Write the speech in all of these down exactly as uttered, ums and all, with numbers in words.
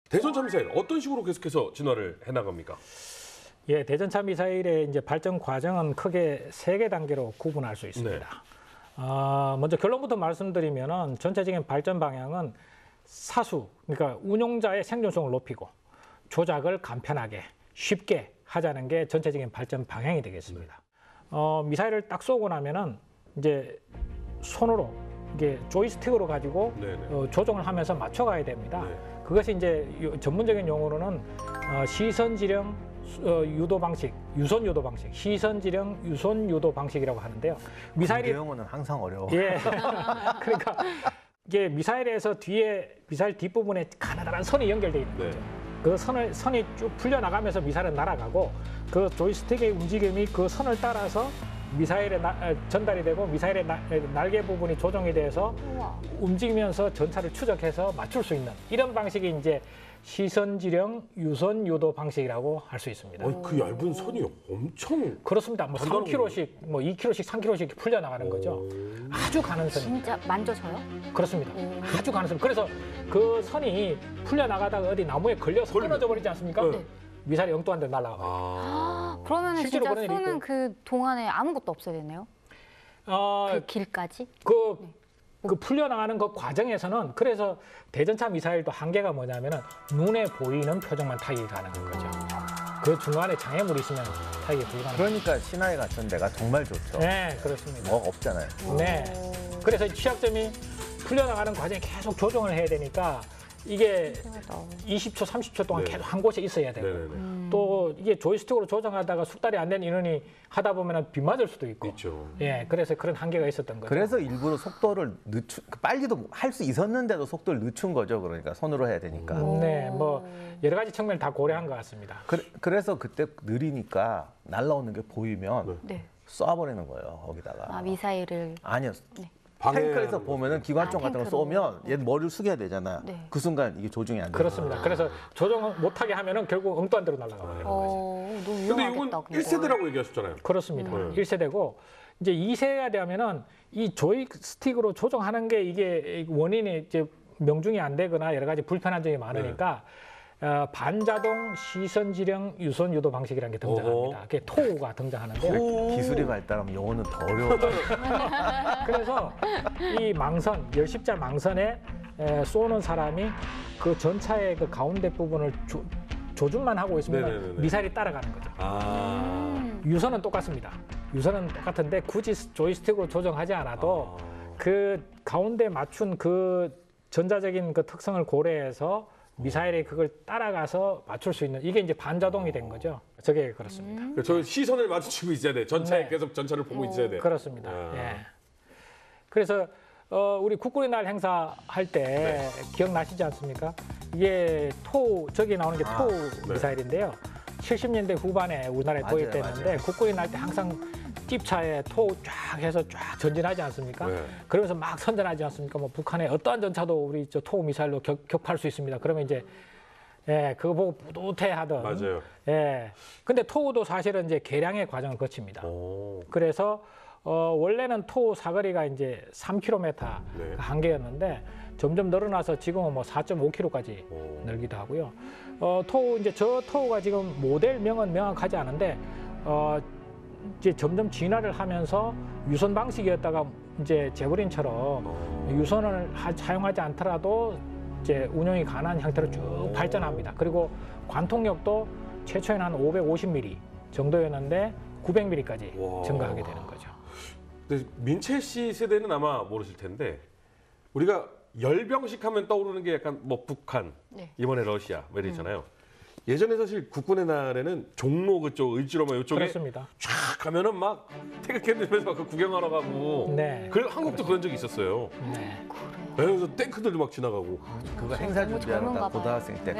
대전차 미사일 어떤 식으로 계속해서 진화를 해나갑니까? 예, 대전차 미사일의 이제 발전 과정은 크게 세 개 단계로 구분할 수 있습니다. 네. 어, 먼저 결론부터 말씀드리면은 전체적인 발전 방향은 사수, 그러니까 운용자의 생존성을 높이고 조작을 간편하게 쉽게 하자는 게 전체적인 발전 방향이 되겠습니다. 네. 어, 미사일을 딱 쏘고 나면은 이제 손으로 이게 조이스틱으로 가지고 어, 조종을 하면서 맞춰가야 됩니다. 네. 그것이 이제 전문적인 용어로는 어, 시선 지령 어, 유도 방식, 유선 유도 방식, 시선 지령 유선 유도 방식이라고 하는데요. 미사일이 용어는 항상 어려워. 예, 그러니까 이게 미사일에서 뒤에 미사일 뒷부분에 가느다란 선이 연결돼 있는 거죠. 네. 그 선을 선이 쭉 풀려 나가면서 미사일은 날아가고 그 조이스틱의 움직임이 그 선을 따라서 미사일에 나, 전달이 되고 미사일의 나, 날개 부분이 조정이 돼서 우와. 움직이면서 전차를 추적해서 맞출 수 있는 이런 방식이 이제 시선지령 유선 유도 방식이라고 할 수 있습니다. 어, 그 얇은 선이 엄청 그렇습니다. 뭐 삼 킬로미터씩, 뭐 이 킬로미터씩, 삼 킬로미터씩 풀려 나가는 거죠. 아주 가는 선입니다. 진짜 만져서요? 그렇습니다. 오. 아주 가는 선. 그래서 그 선이 풀려 나가다가 어디 나무에 걸려서 걸리... 끊어져 버리지 않습니까? 네. 미사일이 엉뚱한 데 날아가요. 아, 그러면 진짜 쏘는 그 동안에 아무것도 없어야 되네요? 어, 그 길까지? 그, 네. 그 풀려나가는 그 과정에서는 그래서 대전차 미사일도 한계가 뭐냐면은 눈에 보이는 표정만 타격이 가능한 거죠. 그 중간에 장애물이 있으면 타격이 불가능합니다. 그러니까 신화에 갇힌 데가 정말 좋죠. 네, 그렇습니다. 뭐가 없잖아요. 네. 그래서 취약점이 풀려나가는 과정에 계속 조정을 해야 되니까 이게 이십 초, 삼십 초 동안 네. 계속 한 곳에 있어야 되고 음. 또 이게 조이스틱으로 조정하다가 숙달이 안 된 인원이 하다 보면 비 맞을 수도 있고 있죠. 예, 그래서 그런 한계가 있었던 거죠. 그래서 일부러 속도를 늦추, 빨리도 할 수 있었는데도 속도를 늦춘 거죠. 그러니까 손으로 해야 되니까. 음, 네, 뭐 여러 가지 측면을 다 고려한 것 같습니다. 그, 그래서 그때 느리니까 날라오는 게 보이면 네. 쏴버리는 거예요. 거기다가. 아, 미사일을. 아니요. 네. 탱크에서 보면은 기관총 아, 같은 거 쏘면 얘 머리를 숙여야 되잖아요. 네. 그 순간 이게 조종이 안 돼요. 그렇습니다. 아. 그래서 조정 못하게 하면은 결국 엉뚱한 데로 날아가요. 어, 너무 위험하겠다. 근데 이건 일 세대라고 얘기하셨잖아요. 그렇습니다. 음. 일 세대고 이제 이 세대가 되면은 이 조이스틱으로 조정하는 게 이게 원인이 이제 명중이 안 되거나 여러 가지 불편한 점이 많으니까 네. 어, 반자동 시선지령 유선 유도 방식이라는 게 등장합니다. 그게 토우가 등장하는데요. 토우. 기술이 발달하면 용어는 더 어려워요. 그래서 이 망선, 열십자 망선에 에, 쏘는 사람이 그 전차의 그 가운데 부분을 조, 조준만 하고 있으면 네네네네. 미사일이 따라가는 거죠. 아. 유선은 똑같습니다. 유선은 똑같은데 굳이 조이스틱으로 조정하지 않아도 아. 그 가운데 맞춘 그 전자적인 그 특성을 고려해서 미사일이 그걸 따라가서 맞출 수 있는 이게 이제 반자동이 된 거죠. 저게 그렇습니다. 음. 저 시선을 마주치고 있어야 돼. 전차에 네. 계속 전차를 보고 오. 있어야 돼. 그렇습니다. 아. 예. 그래서 어, 우리 국군의 날 행사 할 때 네. 기억나시지 않습니까? 이게 토 저기 나오는 게 토 아, 미사일인데요. 네. 칠십 년대 후반에 우리나라에 맞아요, 도입됐는데 맞아요. 국군의 날 때 항상 찝차에 토 쫙 해서 쫙 전진하지 않습니까? 네. 그러면서 막 선전하지 않습니까? 뭐 북한의 어떠한 전차도 우리 저 토 미사일로 격, 격파할 수 있습니다. 그러면 이제 예, 그거 보고 뿌듯해하던. 맞아요. 예. 근데 토우도 사실은 이제 개량의 과정을 거칩니다. 오. 그래서 어, 원래는 토우 사거리가 이제 삼 킬로미터 네. 한계였는데 점점 늘어나서 지금은 뭐 사 점 오 킬로미터까지 오. 늘기도 하고요. 어, 토우 이제 저 토우가 지금 모델명은 명확하지 않은데 어, 이제 점점 진화를 하면서 유선 방식이었다가 이제 제브린처럼 오. 유선을 하, 사용하지 않더라도 이제 운용이 가능한 형태로 쭉 오. 발전합니다. 그리고 관통력도 최초에는 한 오백오십 밀리미터 정도였는데 구백 밀리미터까지 와. 증가하게 되는 거죠. 근데 민채 씨 세대는 아마 모르실 텐데 우리가 열병식 하면 떠오르는 게 약간 뭐 북한, 네. 이번에 러시아 뭐 이러잖아요. 음. 예전에 사실 국군의 날에는 종로 그쪽 을지로만 이쪽에 그렇습니다. 쫙 가면은 막 태극해들면서 그 구경하러 가고. 네. 그 한국도 그런 적이 있었어요. 네. 그래서 탱크들도 막 지나가고. 그거 행사 준비하러 고등학생 때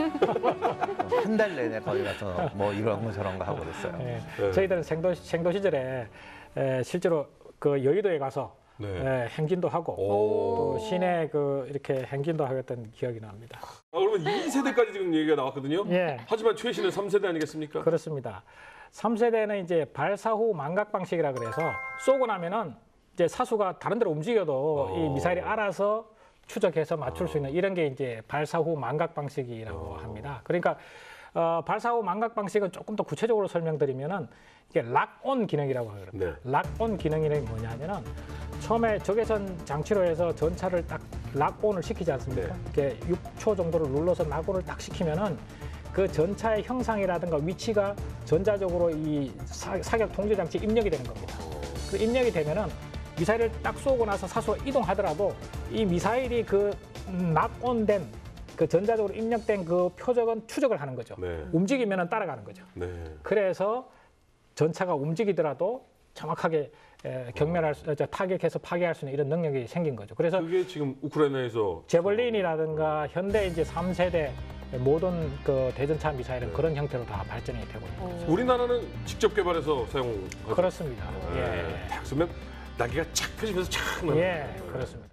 한 달 내내 거기 가서 뭐 이런 거 저런 거 하고 그랬어요. 네. 네. 저희들은 생도 생도 시절에 에, 실제로 그 여의도에 가서 네. 에, 행진도 하고 또 시내 그 이렇게 행진도 하였던 기억이 납니다. 아, 그러면 이 세대까지 지금 얘기가 나왔거든요. 예. 하지만 최씨는 삼 세대 아니겠습니까? 그렇습니다. 삼 세대는 이제 발사 후 망각 방식이라 그래서 쏘고 나면은 이제 사수가 다른 데로 움직여도 오. 이 미사일이 알아서 추적해서 맞출 수 있는 이런 게 이제 발사 후 망각 방식이라고 어. 합니다. 그러니까 어, 발사 후 망각 방식은 조금 더 구체적으로 설명드리면은 이게 락온 기능이라고 하거든요. 네. 락온 기능이 뭐냐면은 처음에 적외선 장치로 해서 전차를 딱 락온을 시키지 않습니까? 네. 이렇게 육 초 정도를 눌러서 락온을 딱 시키면은 그 전차의 형상이라든가 위치가 전자적으로 이 사, 사격 통제 장치 입력이 되는 겁니다. 그 입력이 되면은 미사일을 딱 쏘고 나서 사수로 이동하더라도 이 미사일이 그 락온된 그 전자적으로 입력된 그 표적은 추적을 하는 거죠. 네. 움직이면은 따라가는 거죠. 네. 그래서 전차가 움직이더라도 정확하게 에, 경멸할 수, 저, 타격해서 파괴할 수 있는 이런 능력이 생긴 거죠. 그래서 그게 지금 우크라이나에서 제벌린이라든가 현대 이제 삼 세대 모든 그 대전차 미사일은 네. 그런 형태로 다 발전이 되고 있는 거죠. 우리나라는 직접 개발해서 사용하죠. 그렇습니다. 네. 예. 딱 쏘면 날개가 착 펴지면서 착 나는 예, 그렇습니다.